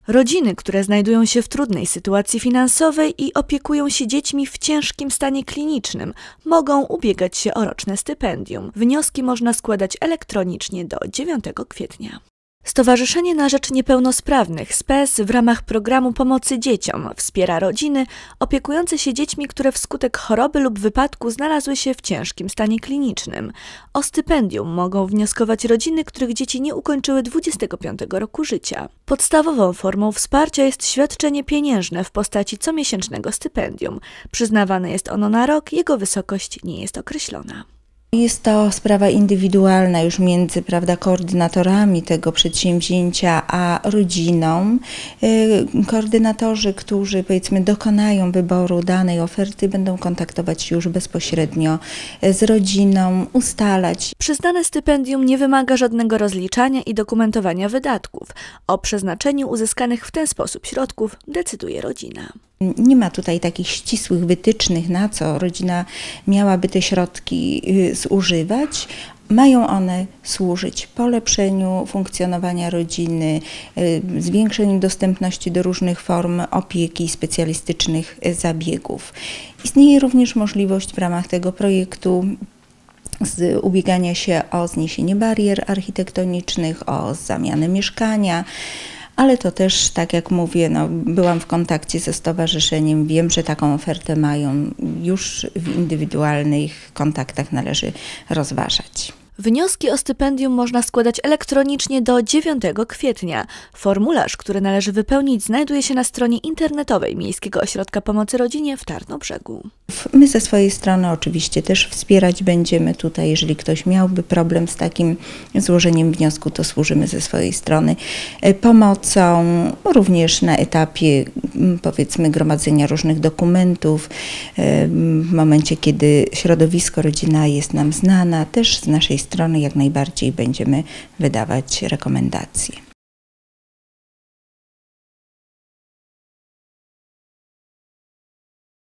Rodziny, które znajdują się w trudnej sytuacji finansowej i opiekują się dziećmi w ciężkim stanie klinicznym, mogą ubiegać się o roczne stypendium. Wnioski można składać elektronicznie do 9 kwietnia. Stowarzyszenie na Rzecz Niepełnosprawnych SPES w ramach programu pomocy dzieciom wspiera rodziny opiekujące się dziećmi, które wskutek choroby lub wypadku znalazły się w ciężkim stanie klinicznym. O stypendium mogą wnioskować rodziny, których dzieci nie ukończyły 25 roku życia. Podstawową formą wsparcia jest świadczenie pieniężne w postaci comiesięcznego stypendium. Przyznawane jest ono na rok, jego wysokość nie jest określona. Jest to sprawa indywidualna już między, koordynatorami tego przedsięwzięcia a rodziną. Koordynatorzy, którzy dokonają wyboru danej oferty, będą kontaktować się już bezpośrednio z rodziną, ustalać. Przyznane stypendium nie wymaga żadnego rozliczania i dokumentowania wydatków. O przeznaczeniu uzyskanych w ten sposób środków decyduje rodzina. Nie ma tutaj takich ścisłych wytycznych, na co rodzina miałaby te środki zużywać. Mają one służyć polepszeniu funkcjonowania rodziny, zwiększeniu dostępności do różnych form opieki i specjalistycznych zabiegów. Istnieje również możliwość w ramach tego projektu ubiegania się o zniesienie barier architektonicznych, o zamianę mieszkania. Ale to też, tak jak mówię, byłam w kontakcie ze stowarzyszeniem, wiem, że taką ofertę mają, już w indywidualnych kontaktach należy rozważać. Wnioski o stypendium można składać elektronicznie do 9 kwietnia. Formularz, który należy wypełnić, znajduje się na stronie internetowej Miejskiego Ośrodka Pomocy Rodzinie w Tarnobrzegu. My ze swojej strony oczywiście też wspierać będziemy tutaj, jeżeli ktoś miałby problem z takim złożeniem wniosku, to służymy ze swojej strony pomocą, również na etapie gromadzenia różnych dokumentów, w momencie kiedy środowisko, rodzina jest nam znana, też z naszej strony jak najbardziej będziemy wydawać rekomendacje.